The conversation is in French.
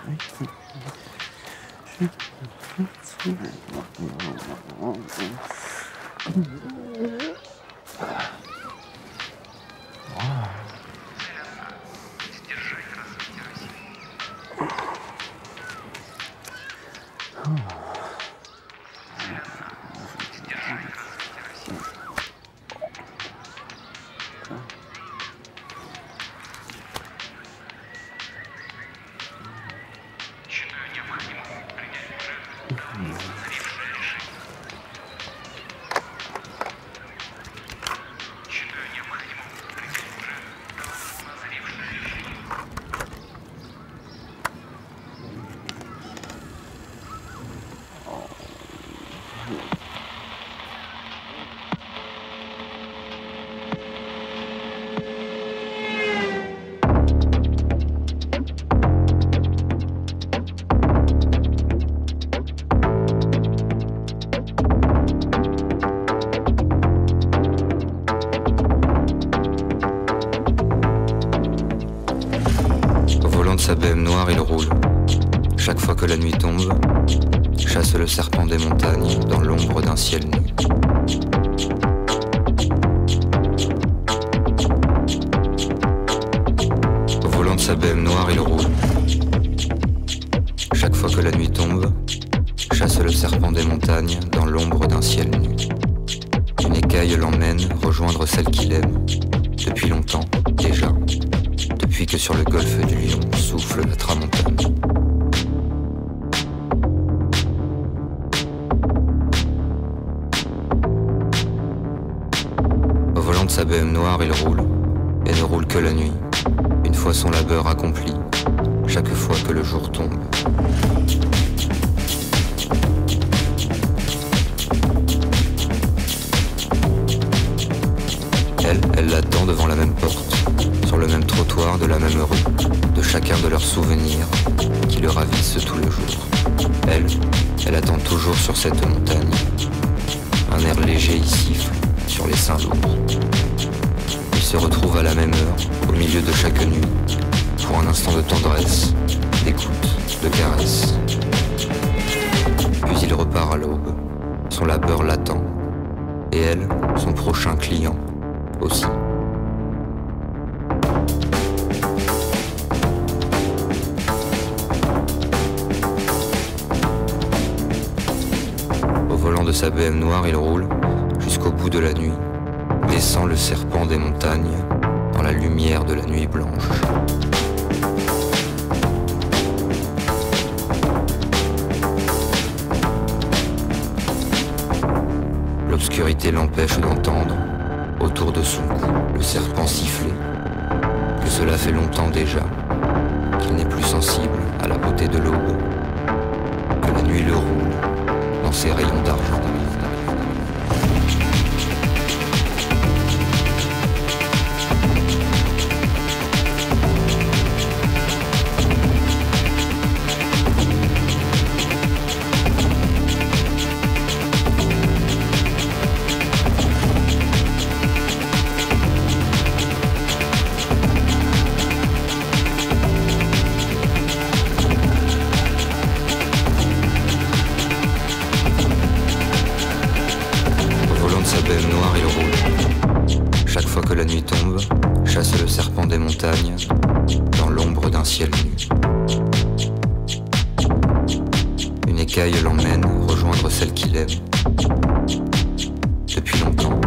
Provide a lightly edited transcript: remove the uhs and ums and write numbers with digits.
Sa BM noire, il roule. Chaque fois que la nuit tombe, chasse le serpent des montagnes dans l'ombre d'un ciel nu. Au volant de sa BM noire, il roule. Chaque fois que la nuit tombe, chasse le serpent des montagnes dans l'ombre d'un ciel nu. Une écaille l'emmène rejoindre celle qu'il aime, depuis longtemps déjà. Depuis que sur le golfe du Lion souffle la tramontane. Au volant de sa BM noire, il roule, et ne roule que la nuit, une fois son labeur accompli, chaque fois que le jour tombe. Elle l'attend devant la même porte, sur le même trottoir de la même rue, de chacun de leurs souvenirs qui le ravissent tout le jour. Elle attend toujours sur cette montagne. Un air léger y siffle sur les seins lourds. Ils se retrouvent à la même heure, au milieu de chaque nuit, pour un instant de tendresse, d'écoute, de caresse. Puis il repart à l'aube. Son labeur l'attend. Et elle, son prochain client, aussi. Au volant de sa BM noire, il roule jusqu'au bout de la nuit, baissant le serpent des montagnes dans la lumière de la nuit blanche. L'obscurité l'empêche d'entendre, autour de son cou, le serpent siffler, que cela fait longtemps déjà, qu'il n'est plus sensible à la beauté de l'aube, que la nuit le roule dans ses rayons d'argent. Chasse le serpent des montagnes dans l'ombre d'un ciel nu. Une écaille l'emmène rejoindre celle qu'il aime depuis longtemps.